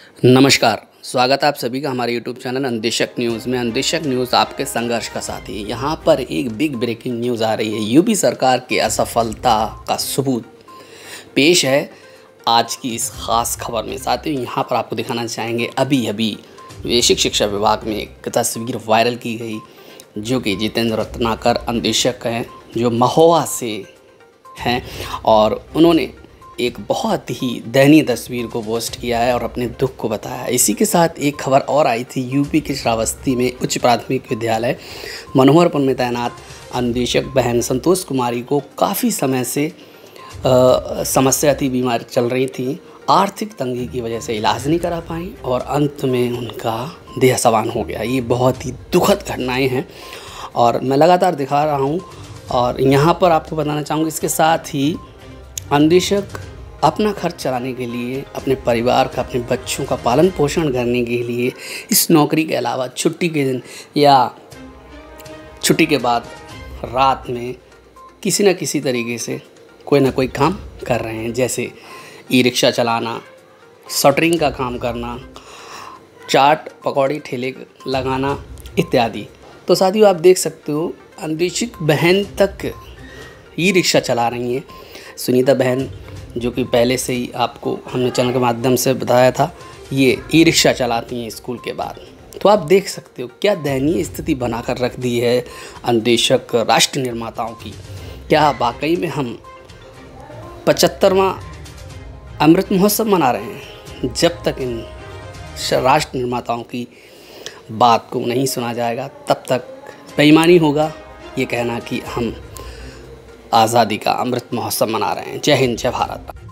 नमस्कार, स्वागत है आप सभी का हमारे YouTube चैनल अंदेशक न्यूज़ में। अंदेशक न्यूज़ आपके संघर्ष का साथी। यहाँ पर एक बिग ब्रेकिंग न्यूज़ आ रही है। यूपी सरकार की असफलता का सबूत पेश है आज की इस ख़ास खबर में। साथियों, यहाँ पर आपको दिखाना चाहेंगे अभी बेसिक शिक्षा विभाग में एक तस्वीर वायरल की गई, जो कि जितेंद्र रत्नाकर अंदेशक हैं, जो महोआ से हैं, और उन्होंने एक बहुत ही दयनीय तस्वीर को पोस्ट किया है और अपने दुख को बताया है। इसी के साथ एक खबर और आई थी। यूपी के श्रावस्ती में उच्च प्राथमिक विद्यालय मनोहरपुर में तैनात अंदेशक बहन संतोष कुमारी को काफ़ी समय से समस्या थी, बीमार चल रही थी। आर्थिक तंगी की वजह से इलाज नहीं करा पाई और अंत में उनका देह सवान हो गया। ये बहुत ही दुखद घटनाएँ हैं और मैं लगातार दिखा रहा हूँ और यहाँ पर आपको बताना चाहूँगा। इसके साथ ही अंदेशक अपना खर्च चलाने के लिए, अपने परिवार का, अपने बच्चों का पालन पोषण करने के लिए इस नौकरी के अलावा छुट्टी के दिन या छुट्टी के बाद रात में किसी न किसी तरीके से कोई ना कोई काम कर रहे हैं, जैसे ई रिक्शा चलाना, शटरिंग का काम करना, चाट पकौड़ी ठेले लगाना इत्यादि। तो साथियों, आप देख सकते हो अंदेशक बहन तक ई रिक्शा चला रही हैं। सुनीता बहन, जो कि पहले से ही आपको हमने चैनल के माध्यम से बताया था, ये ई रिक्शा चलाती हैं स्कूल के बाद। तो आप देख सकते हो क्या दयनीय स्थिति बनाकर रख दी है अंदेशक राष्ट्र निर्माताओं की। क्या वाकई में हम 75वां अमृत महोत्सव मना रहे हैं? जब तक इन राष्ट्र निर्माताओं की बात को नहीं सुना जाएगा, तब तक बेईमानी होगा ये कहना कि हम आज़ादी का अमृत महोत्सव मना रहे हैं। जय हिंद, जय भारत।